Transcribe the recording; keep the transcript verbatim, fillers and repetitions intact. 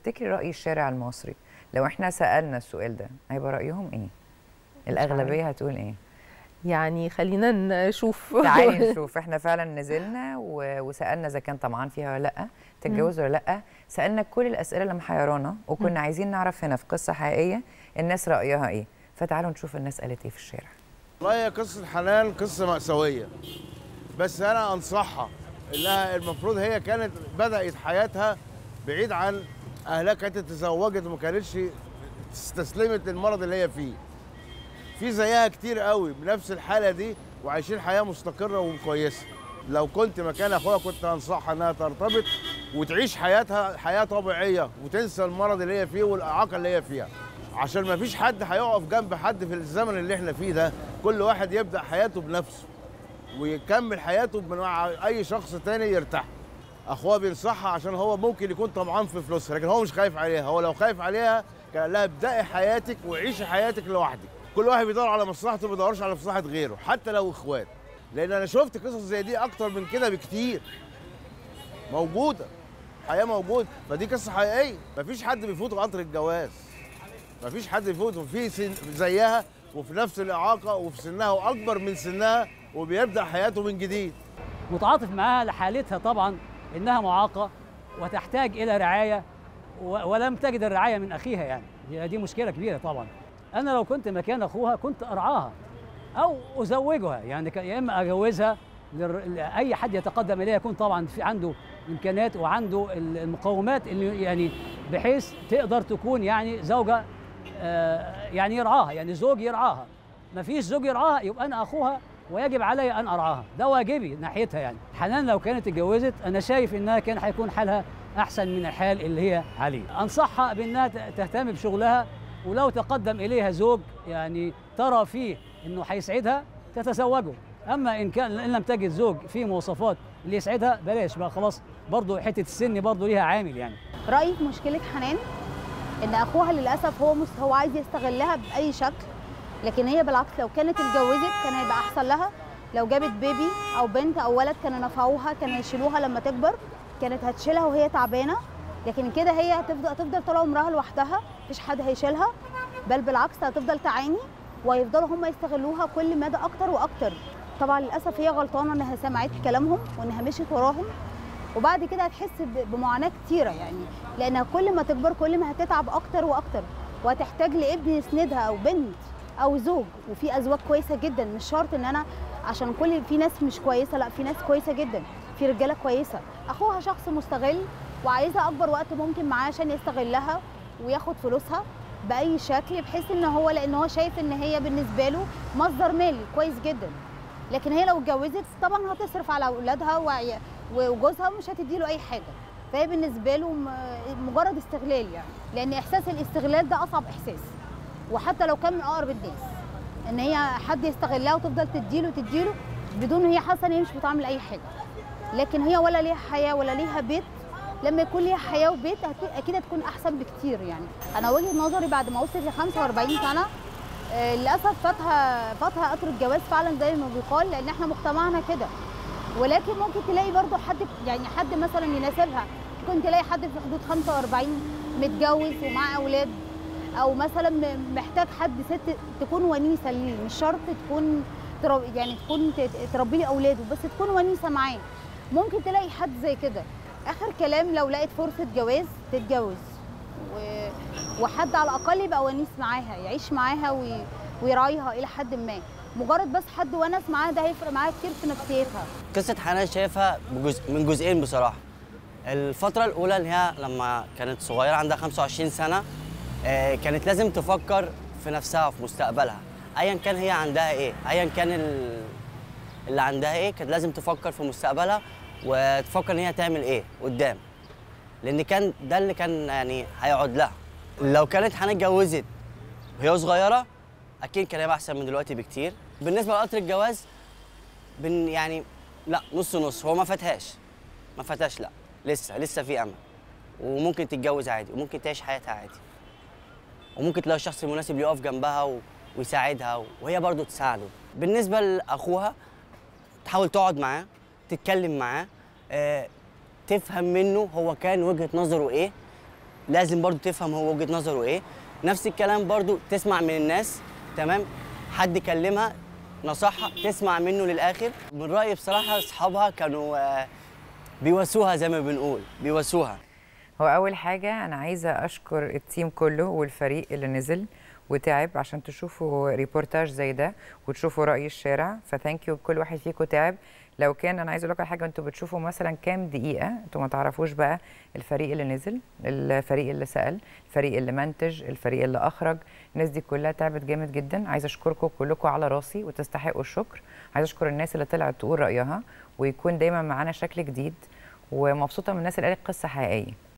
تفتكري رأي الشارع المصري لو احنا سألنا السؤال ده هيبقى رأيهم ايه؟ الأغلبية هتقول ايه؟ يعني خلينا نشوف. تعالي نشوف. احنا فعلا نزلنا وسألنا اذا كان طمعان فيها ولا لا، تتجوز ولا لا، سألنا كل الأسئلة اللي محيرانا وكنا عايزين نعرف هنا في قصة حقيقية الناس رأيها ايه. فتعالوا نشوف الناس قالت ايه في الشارع. والله هي قصة حنان قصة مأساوية، بس أنا أنصحها إنها المفروض هي كانت بدأت حياتها بعيد عن أهلها، كانت تزوجت وما كانتش استسلمت للمرض اللي هي فيه. في زيها كتير قوي بنفس الحالة دي وعايشين حياة مستقرة وكويسة. لو كنت مكان أخوها كنت أنصحها إنها ترتبط وتعيش حياتها حياة طبيعية وتنسى المرض اللي هي فيه والإعاقة اللي هي فيها، عشان ما فيش حد هيقف جنب حد في الزمن اللي احنا فيه ده. كل واحد يبدأ حياته بنفسه ويكمل حياته مع أي شخص تاني يرتاح. أخوها بينصحها عشان هو ممكن يكون طمعان في فلوسها، لكن هو مش خايف عليها. هو لو خايف عليها كان قال لها ابدأي حياتك وعيشي حياتك لوحدك. كل واحد بيدور على مصلحته ما بيدورش على مصلحة غيره حتى لو إخوات، لأن أنا شفت قصص زي دي أكتر من كده بكتير موجودة، حياة موجودة. فدي قصة حقيقية. مفيش حد بيفوت قطر الجواز، مفيش حد يفوت وفي سن زيها وفي نفس الإعاقة وفي سنها وأكبر من سنها وبيبدأ حياته من جديد. متعاطف معاها لحالتها طبعا إنها معاقة وتحتاج إلى رعاية ولم تجد الرعاية من أخيها، يعني دي مشكلة كبيرة طبعا. أنا لو كنت مكان أخوها كنت أرعاها أو أزوجها، يعني يا إما أجوزها لأي حد يتقدم إليها يكون طبعا في عنده إمكانات وعنده المقومات اللي يعني بحيث تقدر تكون يعني زوجة يعني يرعاها، يعني زوج يرعاها. ما فيش زوج يرعاها يبقى أنا أخوها ويجب علي أن أرعاها، ده واجبي ناحيتها. يعني حنان لو كانت اتجوزت أنا شايف إنها كان هيكون حالها أحسن من الحال اللي هي عليه. أنصحها بأنها تهتم بشغلها، ولو تقدم إليها زوج يعني ترى فيه إنه هيسعدها تتزوجه. أما إن كان إن لم تجد زوج فيه مواصفات اللي يسعدها بلاش بقى خلاص. برضه حتة السن برضه ليها عامل. يعني رأيي في مشكلة حنان إن أخوها للأسف هو مست... هو عايز يستغلها بأي شكل، لكن هي بالعكس لو كانت اتجوزت كان هيبقى أحسن لها. لو جابت بيبي أو بنت أو ولد كانوا نفعوها، كانوا يشيلوها لما تكبر، كانت هتشيلها وهي تعبانة. لكن كده هي هتفضل هتفضل طول عمرها لوحدها، مفيش حد هيشيلها، بل بالعكس هتفضل تعاني وهيفضلوا هم يستغلوها كل مدى أكتر وأكتر. طبعا للأسف هي غلطانة إنها سمعت كلامهم وإنها مشيت وراهم، وبعد كده هتحس بمعاناة كتيرة، يعني لأنها كل ما تكبر كل ما هتتعب أكتر وأكتر، وهتحتاج لابن يسندها أو بنت أو زوج. وفي أزواج كويسة جدا، مش شرط إن أنا عشان كل في ناس مش كويسة، لا في ناس كويسة جدا، في رجالة كويسة. أخوها شخص مستغل وعايزها أكبر وقت ممكن معاه عشان يستغلها وياخد فلوسها بأي شكل، بحيث إن هو لأن هو شايف إن هي بالنسبة له مصدر مالي كويس جدا. لكن هي لو اتجوزت طبعا هتصرف على أولادها وجوزها ومش هتدي له أي حاجة، فهي بالنسبة له مجرد استغلال. يعني لأن إحساس الاستغلال ده أصعب إحساس، وحتى لو كان من أقرب الناس، إن هي حد يستغلها وتفضل تديله تديله بدون هي حاسة إن هي مش بتعمل أي حاجة. لكن هي ولا ليها حياة ولا ليها بيت. لما يكون ليها حياة وبيت أكيد هتكون أحسن بكتير. يعني أنا وجهة نظري بعد ما وصلت ل خمسة وأربعين سنة آه للأسف فاتها فاتها قطر الجواز فعلا زي ما بيقال، لأن إحنا مجتمعنا كده. ولكن ممكن تلاقي برضه حد، يعني حد مثلا يناسبها، ممكن تلاقي حد في حدود خمسة وأربعين متجوز ومعاه أولاد، أو مثلا محتاج حد ست تكون ونيسة ليه، مش شرط تكون يعني تكون تربي له أولاده، بس تكون ونيسة معاه. ممكن تلاقي حد زي كده. آخر كلام لو لقيت فرصة جواز تتجوز، و... وحد على الأقل يبقى ونيس معاها، يعيش معاها وي... ويراعيها إلى حد ما. مجرد بس حد ونس معاها ده هيفرق معاها كتير في نفسيتها. قصة حنان شايفها بجزء من جزئين بصراحة. الفترة الأولى اللي هي لما كانت صغيرة عندها خمسة وعشرين سنة، كانت لازم تفكر في نفسها وفي مستقبلها، أيا كان هي عندها إيه، أيا كان اللي عندها إيه، كانت لازم تفكر في مستقبلها وتفكر ان هي تعمل ايه قدام، لان كان ده اللي كان يعني هيقعد لها. لو كانت حنان اتجوزت وهي صغيره اكيد كان هيبقى احسن من دلوقتي بكتير. بالنسبه لقطر الجواز بن يعني لا نص نص، هو ما فاتهاش ما فاتهاش لا، لسه لسه في امل، وممكن تتجوز عادي وممكن تعيش حياتها عادي، وممكن تلاقي الشخص المناسب اللي يقف جنبها و... ويساعدها وهي برضه تساعده. بالنسبه لاخوها تحاول تقعد معاه تتكلم معاه، آه، تفهم منه هو كان وجهة نظره ايه، لازم برضو تفهم هو وجهه نظره ايه. نفس الكلام برضو تسمع من الناس، تمام، حد كلمها نصحها تسمع منه للاخر. من رايي بصراحه اصحابها كانوا آه، بيواسوها زي ما بنقول، بيواسوها. هو اول حاجه انا عايزه اشكر التيم كله والفريق اللي نزل وتعب عشان تشوفوا ريبورتاج زي ده وتشوفوا راي الشارع، فثانك يو كل واحد فيكم تعب. لو كان انا عايزه اقول لكم على حاجه، انتوا بتشوفوا مثلا كام دقيقه، انتوا ما تعرفوش بقى الفريق اللي نزل، الفريق اللي سال، الفريق اللي منتج، الفريق اللي اخرج، الناس دي كلها تعبت جامد جدا. عايزه اشكركم كلكم على راسي وتستحقوا الشكر. عايزه اشكر الناس اللي طلعت تقول رايها ويكون دايما معانا شكل جديد، ومبسوطه من الناس اللي قالت قصه حقيقيه.